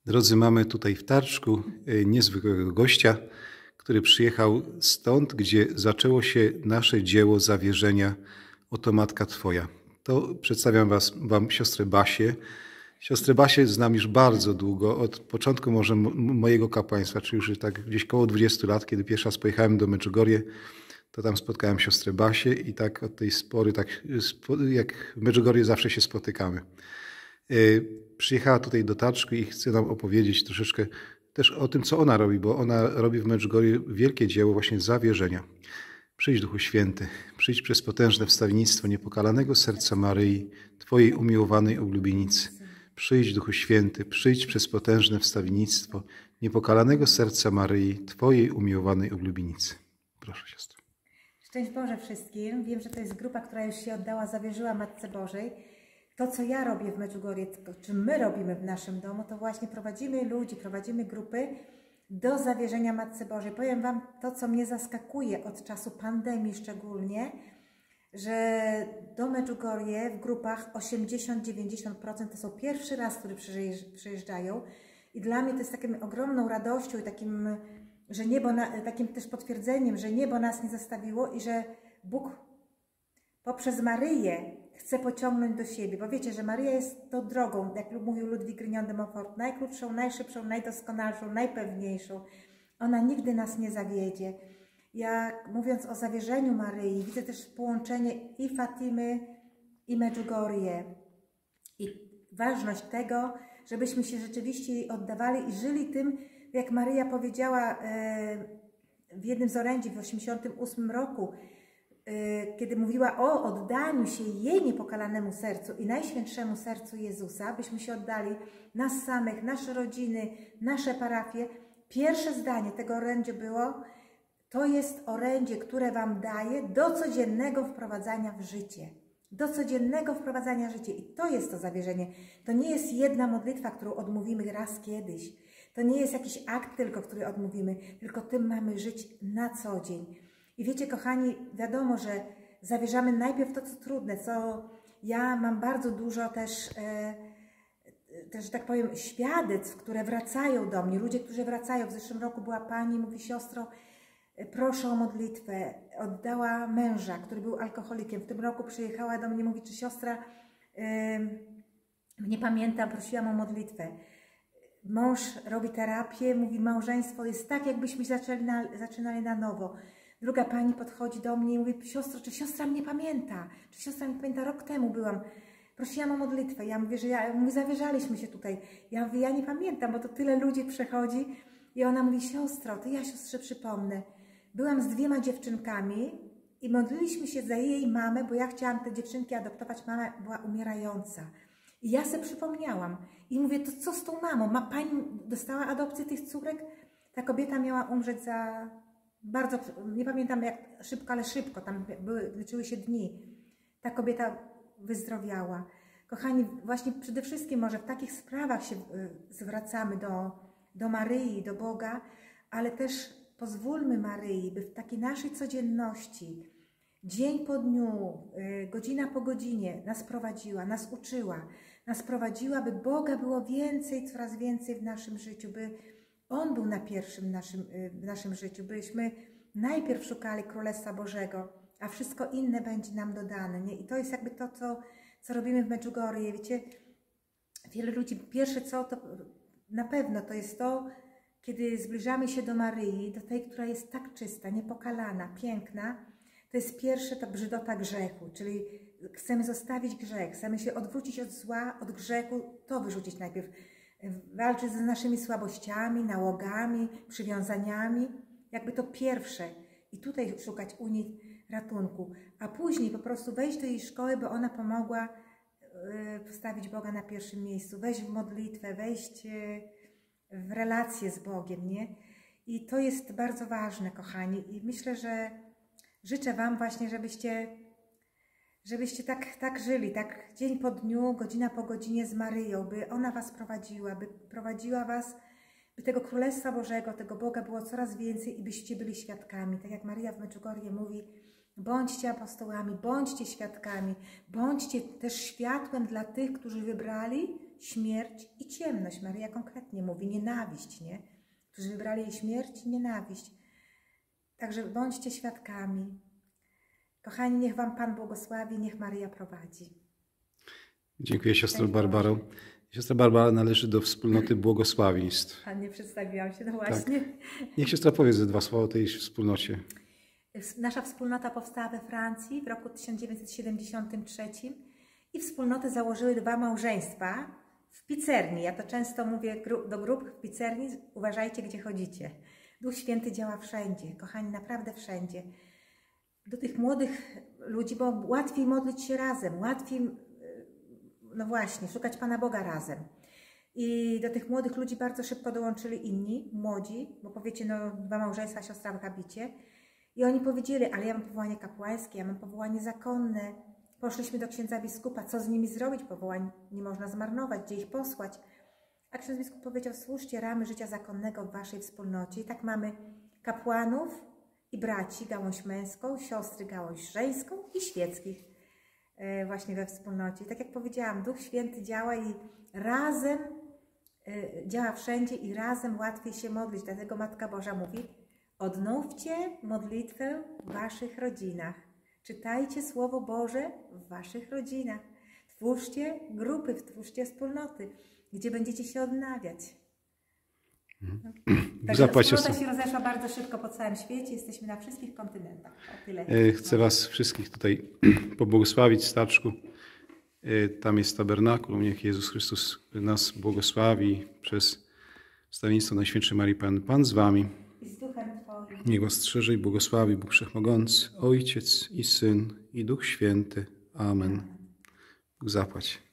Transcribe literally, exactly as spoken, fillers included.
Drodzy, mamy tutaj w Tarczku niezwykłego gościa, który przyjechał stąd, gdzie zaczęło się nasze dzieło zawierzenia Oto Matka Twoja. To przedstawiam was, wam siostrę Basię. Siostrę Basię znam już bardzo długo, od początku może mojego kapłaństwa, czyli już tak gdzieś koło dwudziestu lat, kiedy pierwszy raz pojechałem do Medjugorje, to tam spotkałem siostrę Basię i tak od tej spory, tak jak w Medjugorje zawsze się spotykamy. Przyjechała tutaj do Tarczku i chce nam opowiedzieć troszeczkę też o tym, co ona robi, bo ona robi w Medjugorje wielkie dzieło właśnie zawierzenia. Przyjdź, Duchu Święty, przyjdź przez potężne wstawiennictwo niepokalanego serca Maryi, Twojej umiłowanej oblubienicy. Przyjdź, Duchu Święty, przyjdź przez potężne wstawiennictwo niepokalanego serca Maryi, Twojej umiłowanej oblubienicy. Proszę, siostro. Szczęść Boże wszystkim. Wiem, że to jest grupa, która już się oddała, zawierzyła Matce Bożej. To, co ja robię w Medjugorje, czy my robimy w naszym domu, to właśnie prowadzimy ludzi, prowadzimy grupy do zawierzenia Matce Bożej. Powiem wam to, co mnie zaskakuje od czasu pandemii szczególnie, że do Medjugorje w grupach osiemdziesiąt do dziewięćdziesięciu procent to są pierwszy raz, którzy przyjeżdżają. I dla mnie to jest taką ogromną radością i takim, że niebo na, takim też potwierdzeniem, że niebo nas nie zostawiło i że Bóg poprzez Maryję chce pociągnąć do siebie, bo wiecie, że Maryja jest tą drogą, jak mówił Ludwik Grignon de Montfort, najkrótszą, najszybszą, najdoskonalszą, najpewniejszą. Ona nigdy nas nie zawiedzie. Ja, mówiąc o zawierzeniu Maryi, widzę też połączenie i Fatimy, i Medjugorje. I ważność tego, żebyśmy się rzeczywiście jej oddawali i żyli tym, jak Maryja powiedziała w jednym z orędzi w osiemdziesiątym ósmym roku, kiedy mówiła o oddaniu się jej niepokalanemu sercu i najświętszemu sercu Jezusa, byśmy się oddali, nas samych, nasze rodziny, nasze parafie. Pierwsze zdanie tego orędzia było: to jest orędzie, które wam daje do codziennego wprowadzania w życie. Do codziennego wprowadzania w życie. I to jest to zawierzenie. To nie jest jedna modlitwa, którą odmówimy raz kiedyś. To nie jest jakiś akt tylko, który odmówimy, tylko tym mamy żyć na co dzień. I wiecie, kochani, wiadomo, że zawierzamy najpierw to, co trudne, co ja mam bardzo dużo też, e, też, że tak powiem, świadectw, które wracają do mnie. Ludzie, którzy wracają. W zeszłym roku była pani, mówi: siostro, proszę o modlitwę. Oddała męża, który był alkoholikiem. W tym roku przyjechała do mnie, mówi: czy siostra, e, nie pamiętam, prosiłam o modlitwę. Mąż robi terapię, mówi: małżeństwo jest tak, jakbyśmy zaczęli na, zaczynali na nowo. Druga pani podchodzi do mnie i mówi: siostro, czy siostra mnie pamięta? Czy siostra mnie pamięta? Rok temu byłam, prosiłam o modlitwę. Ja mówię, że ja, mówię, zawierzaliśmy się tutaj. Ja mówię: ja nie pamiętam, bo to tyle ludzi przechodzi. I ona mówi: siostro, to ja siostrze przypomnę. Byłam z dwiema dziewczynkami i modliliśmy się za jej mamę, bo ja chciałam te dziewczynki adoptować. Mama była umierająca. I ja sobie przypomniałam. I mówię: to co z tą mamą? Ma pani dostała adopcję tych córek? Ta kobieta miała umrzeć za... Bardzo, nie pamiętam jak szybko, ale szybko, tam były, liczyły się dni. Ta kobieta wyzdrowiała. Kochani, właśnie przede wszystkim może w takich sprawach się zwracamy do, do Maryi, do Boga, ale też pozwólmy Maryi, by w takiej naszej codzienności, dzień po dniu, godzina po godzinie nas prowadziła, nas uczyła, nas prowadziła, by Boga było więcej, coraz więcej w naszym życiu, by On był na pierwszym naszym, w naszym życiu, byśmy najpierw szukali Królestwa Bożego, a wszystko inne będzie nam dodane. Nie? I to jest jakby to, co, co robimy w Medjugorje. Wiecie, wiele ludzi, pierwsze co, to na pewno to jest to, kiedy zbliżamy się do Maryi, do tej, która jest tak czysta, niepokalana, piękna, to jest pierwsze ta brzydota grzechu, czyli chcemy zostawić grzech, chcemy się odwrócić od zła, od grzechu, to wyrzucić najpierw. Walczyć z naszymi słabościami, nałogami, przywiązaniami, jakby to pierwsze. I tutaj szukać u niej ratunku. A później po prostu wejść do jej szkoły, by ona pomogła postawić Boga na pierwszym miejscu. Wejść w modlitwę, wejść w relację z Bogiem, nie? I to jest bardzo ważne, kochani. I myślę, że życzę wam właśnie, żebyście... Żebyście tak, tak żyli, tak dzień po dniu, godzina po godzinie z Maryją, by ona was prowadziła, by prowadziła was, by tego Królestwa Bożego, tego Boga było coraz więcej i byście byli świadkami. Tak jak Maryja w Medjugorje mówi: bądźcie apostołami, bądźcie świadkami, bądźcie też światłem dla tych, którzy wybrali śmierć i ciemność. Maryja konkretnie mówi nienawiść, nie? Którzy wybrali jej śmierć i nienawiść. Także bądźcie świadkami. Kochani, niech wam Pan błogosławi, niech Maryja prowadzi. Dziękuję siostro Barbaro. Siostra Barbara należy do wspólnoty błogosławieństw. A nie przedstawiłam się, no właśnie. Tak. Niech siostra powie ze dwa słowa o tej wspólnocie. Nasza wspólnota powstała we Francji w roku tysiąc dziewięćset siedemdziesiątym trzecim i wspólnotę założyły dwa małżeństwa w Picerni. Ja to często mówię do grup w Picerni, uważajcie, gdzie chodzicie. Duch Święty działa wszędzie, kochani, naprawdę wszędzie. Do tych młodych ludzi, bo łatwiej modlić się razem, łatwiej, no właśnie, szukać Pana Boga razem. I do tych młodych ludzi bardzo szybko dołączyli inni, młodzi, bo powiecie, no dwa małżeństwa, siostra w habicie. I oni powiedzieli, ale ja mam powołanie kapłańskie, ja mam powołanie zakonne. Poszliśmy do księdza biskupa, co z nimi zrobić? Powołań nie można zmarnować, gdzie ich posłać. A ksiądz biskup powiedział, służcie ramy życia zakonnego w waszej wspólnocie. I tak mamy kapłanów i braci, gałąź męską, siostry, gałąź żeńską i świeckich e, właśnie we wspólnocie. I tak jak powiedziałam, Duch Święty działa i razem e, działa wszędzie i razem łatwiej się modlić. Dlatego Matka Boża mówi, odnówcie modlitwę w waszych rodzinach. Czytajcie Słowo Boże w waszych rodzinach. Twórzcie grupy, twórzcie wspólnoty, gdzie będziecie się odnawiać. No. Także wspólnota się rozeszła bardzo szybko po całym świecie. Jesteśmy na wszystkich kontynentach. O tyle. Chcę was wszystkich tutaj pobłogosławić, Staczku. Tam jest tabernakulum. Niech Jezus Chrystus nas błogosławi przez wstawiennictwo Najświętszej Marii Panny. Pan z wami. I z Duchem Twoim. Niech was strzeże i błogosławi Bóg Wszechmogący, Ojciec i Syn i Duch Święty. Amen. Bóg zapłać.